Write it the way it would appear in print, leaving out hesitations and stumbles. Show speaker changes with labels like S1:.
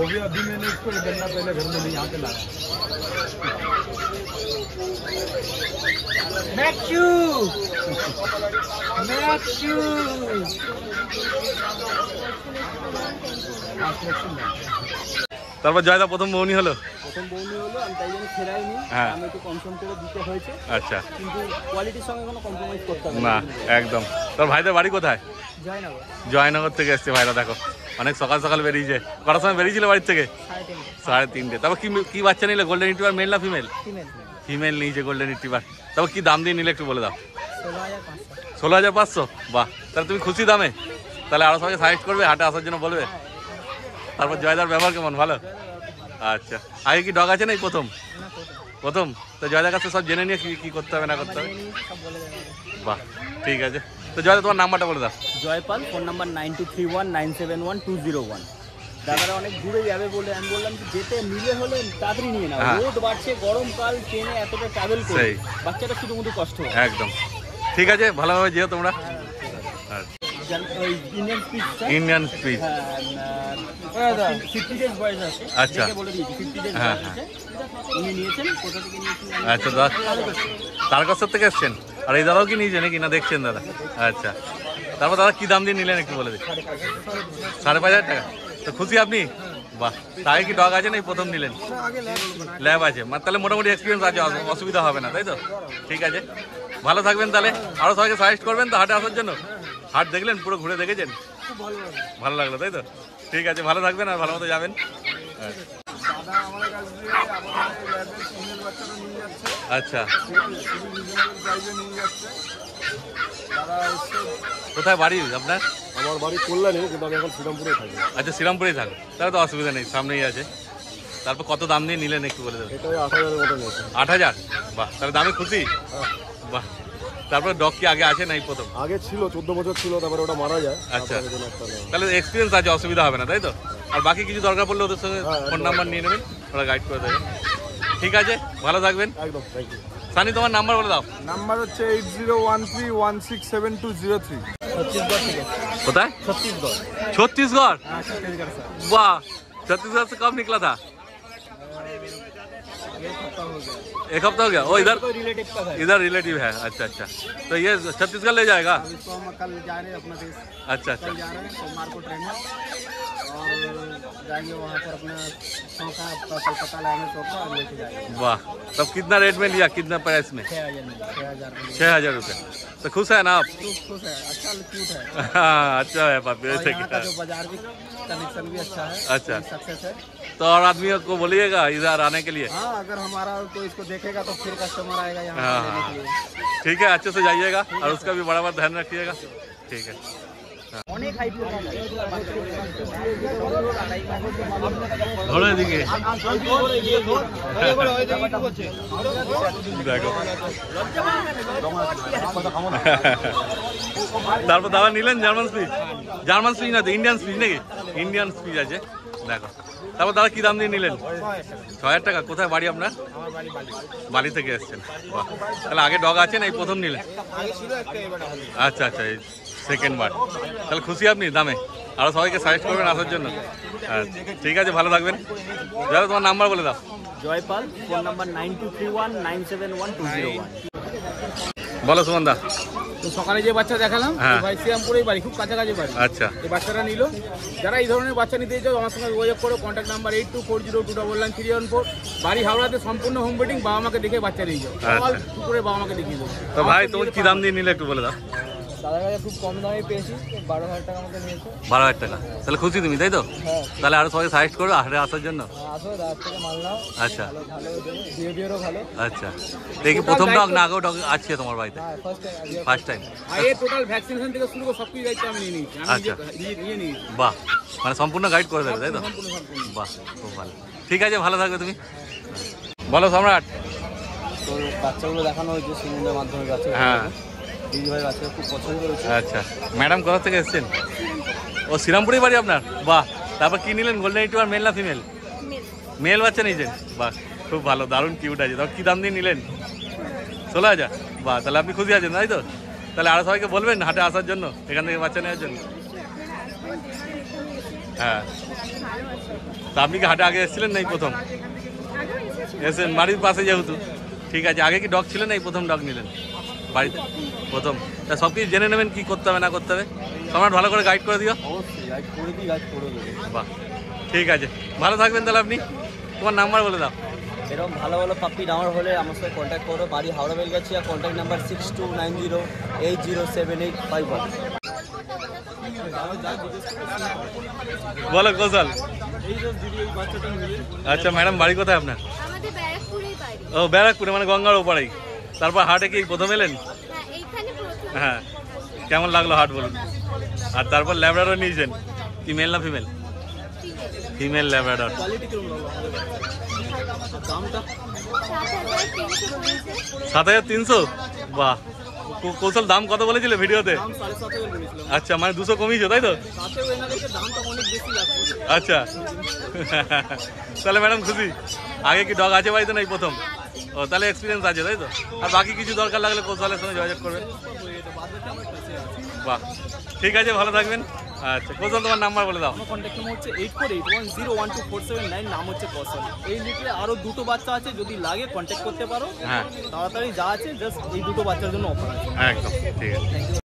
S1: भी अभी मैंने इसको 1 घंटा पहले घर में यहाँ पे लाया।
S2: তারপর জয়দা প্রথম বউনি হলো,
S3: প্রথম বউনি হলো, আমি তাই জন্য ফেরাইনি, আমি একটু কম সম করে দিতে হয়েছে।
S2: আচ্ছা,
S3: কিন্তু কোয়ালিটির সঙ্গে কোনো কম্প্রোমাইজ করতে হবে
S2: না একদম। তোর ভাইদের বাড়ি কোথায়?
S3: জয়নগর।
S2: জয়নগর থেকে এসছে ভাইরা, দেখো অনেক সকাল সকাল বেরিয়েছে। কটার সময় বেরিয়েছিল বাড়ির থেকে? 3:30। তারপর কি বাচ্চা নিলে? গোল্ডেন রিট্রিভার মেল না ফিমেল? ফিমেল নিয়েছে গোল্ডেন রিট্রিভার। তারপর কি দাম দিয়ে নিলে একটু বলে দাও। 16,500। বাহ, তাহলে তুমি খুশি দামে? তাহলে আরো সবাইকে সাজেস্ট করবে, হাটে আসার জন্য বলবে। তারপর জয়দার ব্যবহার কেমন? ভালো? আচ্ছা, আগে কি ডগ আছে? না প্রথম? প্রথম। তো জয়দার কাছে সব জেনে নিয়ে কি করতে হবে না করতে হবে। বাহ, ঠিক আছে। তো জয়দা তোমার নাম্বারটা বলে দাও।
S3: Jaipal, phone number 9231971201। দাদারা অনেক দূরে যাবে বলে আমি বললাম যে যেতে নিলে হলে তাড়াতাড়ি নিয়ে নাও। রোদ বাড়ছে, গরমকাল, ট্রেনে এতটা ট্রাভেল করে বাচ্চাটা শুধু কষ্ট হয়।
S2: একদম ঠিক আছে, ভালোভাবে যেও তোমরা। ইন্ডিয়ান স্পিচ
S3: 50 ডেজ বয়স আছে।
S2: আচ্ছা,
S3: বলে দিয়েছি 50 ডেজ বয়স আছে। উনি নিয়েছেন, কোথা থেকে নিয়েছেন?
S2: আচ্ছা, তারকেশ্বর থেকে এসছেন। আর এই দাদাও কি নিয়েছেন নাকি? না দেখছেন দাদা। আচ্ছা, তারপর দাদা কি দাম দিয়ে নিলেন একটু বলে দিন। 5,500 টাকা। তো খুশি আপনি? বাহ, তাই কি ডগ আছে না প্রথম নিলেন? ল্যাব আছে, তাহলে মোটামুটি এক্সপিরিয়েন্স আছে, অসুবিধা হবে না, তাই তো? ঠিক আছে, ভালো থাকবেন তাহলে। আরও সবাইকে সাজেস্ট করবেন তো হাটে আসার জন্য। হাট দেখলেন, পুরো ঘুরে দেখেছেন? ভালো লাগলো, তাই তো? ঠিক আছে, ভালো থাকবেন আর ভালো মতো যাবেন। আচ্ছা, কোথায় বাড়ি আপনার?
S1: আমার বাড়ি কল্যাণী, কিন্তু আমি এখন শ্রীরামপুরেই থাকি।
S2: আচ্ছা, শ্রীরামপুরেই থাকো, তাহলে তো অসুবিধা নেই, সামনেই আছে। তারপর কত দাম দিয়ে নিলেন একটু বলে দেবেন?
S1: 8,000-এর মতো নিয়েছে।
S2: 8,000? বাহ, তাহলে দামে খুশি? বাহ, তারপরে ডগ কি আগে আছে নাই? প্রথম
S1: আগে ছিল, 14 বছর ছিল, তারপরে ওটা মারা যায়।
S2: আচ্ছা, তাহলে এক্সপিরিয়েন্স আছে, অসুবিধা হবে না, তাই তো? আর বাকি কিছু দরকার পড়লে ওদের সঙ্গে ফোন নাম্বার নিয়ে নেবেন, ওরা গাইড করে দেবে। ঠিক আছে, ভালো থাকবেন।
S1: একদম, থ্যাংক ইউ।
S2: সানি, তোমার নাম্বার বলে দাও।
S1: নাম্বার হচ্ছে 8013167203।
S3: ছত্তিশগড় থেকে।
S2: কোথায়?
S3: ছত্তিশগড়।
S2: छत्तीसगढ़?
S3: ছত্তিশগড় স্যার।
S2: वाह, छत्तीसगढ़ से कब निकला था? 1 हफ्ता हो गया। वो इधर
S3: रिलेटिव का है।
S2: इधर रिलेटिव है। अच्छा अच्छा, तो ये छत्तीसगढ़ ले जाएगा?
S3: इसको हम कल जा रहे हैं अपना देश।
S2: अच्छा अच्छा,
S3: कल जा रहे हैं, सोमवार को ट्रेन है और जाएंगे वहाँ पर अपना सौंका कलकत्ता लाएंगे, सौंका और लेके जाएंगे।
S2: वाह, तब कितना रेट में लिया? कितना प्राइस में?
S3: 6,000
S2: रुपये। तो खुश है ना आप?
S3: खुश है, अच्छा क्यूट है।
S2: हाँ, अच्छा है पापी।
S3: और यहाँ का जो बाजार भी कनेक्शन भी अच्छा है।
S2: अच्छा,
S3: सक्सेस है।
S2: तो और आदमियों को बोलिएगा इधर आने के लिए।
S3: हाँ, अगर हमारा कोई इसको देखेगा तो फिर कस्टमर आएगा यहाँ
S2: हाँ,
S3: लेने के लिए।
S2: ठीक है, अच्छे से जाइएगा और उसका भी बड़ा ध्यान रखिएगा। ठीक है।
S3: অনেক হাইট
S2: ধরো এদিকে, দেখো। তারপর দাদা নিলেন জার্মান স্পিচ? জার্মান স্পিচ না তো, ইন্ডিয়ান স্পিচ নাকি? ইন্ডিয়ান স্পিচ আছে, দেখো। তারপর দাদা কি দাম দিয়ে নিলেন? 6,000 টাকা। কোথায় বাড়ি আপনার? বালি থেকে এসছেন। বাহ, তাহলে আগে ডগ আছে না এই প্রথম নিলেন? আচ্ছা আচ্ছা, এই সেকেন্ড বার। তাহলে খুশি আপনি দামে? আরও সবাইকে সাজেস্ট করবেন আসার জন্য। আচ্ছা, ঠিক আছে, ভালো থাকবেন। দাদা তোমার নাম্বার বলে দাও।
S3: Jaipal, phone number 9231971201।
S2: বলো সুমন দা।
S4: তো সকালে যে বাচ্চা দেখালাম, ভাই শ্রীরামপুরেই বাড়ি, খুব কাছাকাছি বাড়ি।
S2: আচ্ছা,
S4: এই বাচ্চাটা নিল। যারা এই ধরনের বাচ্চা নিতে চাও আমার সঙ্গে যোগাযোগ করো। Contact number 8240299314। বাড়ি হাওড়াতে, সম্পূর্ণ হোম বেডিং। বাবা মাকে দেখে বাচ্চা নিয়ে যাও, করে বাবা মাকে দেখিয়ে দেবো।
S2: তো ভাই তোমার কি দাম দিয়ে নিলে একটু বলে দাও।
S3: দাদার কাছে খুব কম দামে পেয়েছি, 12,000 টাকা মতো নিয়েছে।
S2: 12,000 টাকা। তাহলে খুশি তুমি, তাই তো? তাহলে আরো সবাই সাজেস্ট করো হাটে আসার জন্য।
S3: আসো, দাদার থেকে মাল নাও।
S2: আচ্ছা,
S3: ভালো বিহেভিয়ারও ভালো।
S2: আচ্ছা, দেখি প্রথম ডগ না আগেও ডগ আছে তোমার বাড়িতে? First time.
S4: আর এই টোটাল ভ্যাকসিনেশন থেকে শুরু করে সবকিছু দায়িত্ব আমি নিয়ে নিয়েছি।
S2: আচ্ছা,
S4: নিয়ে নিয়েছি।
S2: বাহ, মানে সম্পূর্ণ গাইড করে দেবে, তাই তো? বাহ, খুব ভালো। ঠিক আছে, ভালো থাকবে তুমি। বলো সম্রাট।
S3: তো বাচ্চাগুলো দেখানো হয়েছে সুমনের মাধ্যমে। বাচ্চা,
S2: হ্যাঁ,
S3: দিদি ভাই বাচ্চা খুব পছন্দ করেছে।
S2: আচ্ছা, ম্যাডাম কোথা থেকে এসেছেন? ও শ্রীরামপুরেই বাড়ি আপনার? বাহ, তারপর কি নিলেন? গোল্ডেন রিট্রিভার মেল না ফিমেল? মেল বাচ্চা নিয়েছেন। বাহ, খুব ভালো, দারুণ কিউট আছে। তখন কি দাম দিয়ে নিলেন? 16,000। বাহ, তাহলে আপনি খুশি আছেন, তাই তো? তাহলে আরো সবাইকে বলবেন হাটে আসার জন্য, এখান থেকে বাচ্চা নেওয়ার জন্য। হ্যাঁ, তা আপনি কি হাটে আগে এসেছিলেন না এই প্রথম এসেছেন? বাড়ির পাশে যেহেতু, ঠিক আছে। আগে কি ডগ ছিলেন, এই প্রথম ডগ নিলেন বাড়িতে? প্রথম। তা সব কিছু জেনে নেবেন কি করতে হবে না করতে হবে, সম্রাট ভালো করে গাইড করে দিও।
S3: অবশ্যই গাইড করে দিই, গাইড করে দেবো।
S2: বাহ, ঠিক আছে, ভালো থাকবেন তাহলে। আপনি তোমার নাম্বার বলে দাও।
S3: এরকম ভালো ভালো পাপ্পি নেওয়ার হলে আমার সাথে কন্ট্যাক্ট করো। বাড়ি হাওড়া বেলগাছিয়া, কন্ট্যাক্ট নাম্বার 6290807851।
S2: বলো কৌশল।
S3: এই যে দিদি এই বাচ্চাটা নিলেন।
S2: আচ্ছা ম্যাডাম, বাড়ি কোথায় আপনার?
S5: আমাদের ব্যারাকপুরেই বাড়ি।
S2: ও ব্যারাকপুরে, মানে গঙ্গার ওপারেই। তারপর হাটে কি প্রথম এলেন?
S5: হ্যাঁ, এইখানে প্রথম।
S2: হ্যাঁ, কেমন লাগলো হাট বলুন? আর তারপর ল্যাব্রাডর নিয়েছেন, কি মেল না ফিমেল? Female Labrador.
S3: কোয়ালিটি কেমন লাগলো? দামটা
S5: 7,300
S2: 7,300। বাহ, কৌশল দাম কত বলেছিল ভিডিওতে?
S3: দাম 7,500 বলেছিলাম।
S2: আচ্ছা, মানে 200 কমিয়েছে তাই তো?
S3: তাতেও এনাদেরকে দামটা অনেক বেশি লাগছে।
S2: আচ্ছা তাহলে ম্যাডাম খুশি? আগে কি ডগ আছে বাড়িতে, নাই প্রথম? ও, তাহলে এক্সপিরিয়েন্স আছে তাই তো? আর বাকি কিছু দরকার লাগলে কৌশলের সঙ্গে যোগাযোগ করবেন। বাহ, ঠিক আছে, ভালো থাকবেন। আচ্ছা কৌশল, তোমার নাম্বার বলে দাও।
S3: আমার কন্ট্যাক্ট নাম্বার হচ্ছে 8481012479, নাম হচ্ছে কৌশল। এই লিটে আরও দুটো বাচ্চা আছে, যদি লাগে কন্ট্যাক্ট করতে পারো।
S2: হ্যাঁ,
S3: তাড়াতাড়ি যা আছে জাস্ট এই দুটো বাচ্চার জন্য অফার আছে।
S2: একদম ঠিক আছে।